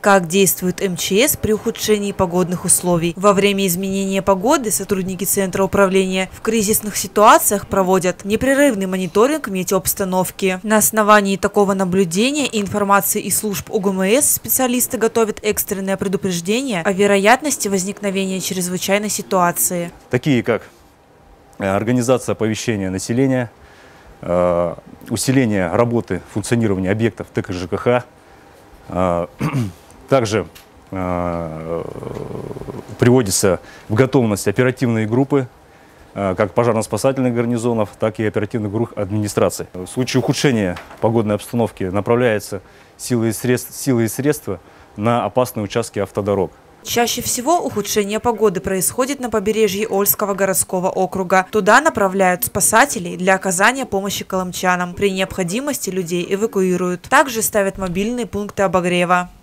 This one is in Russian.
Как действует МЧС при ухудшении погодных условий? Во время изменения погоды сотрудники Центра управления в кризисных ситуациях проводят непрерывный мониторинг метеообстановки. На основании такого наблюдения и информации из служб УГМС специалисты готовят экстренное предупреждение о вероятности возникновения чрезвычайной ситуации. Такие как организация оповещения населения, усиление работы, функционирования объектов ТКЖКХ. Также приводятся в готовность оперативные группы, как пожарно-спасательных гарнизонов, так и оперативных групп администрации. В случае ухудшения погодной обстановки направляются силы и средства на опасные участки автодорог. Чаще всего ухудшение погоды происходит на побережье Ольского городского округа. Туда направляют спасателей для оказания помощи колымчанам. При необходимости людей эвакуируют. Также ставят мобильные пункты обогрева.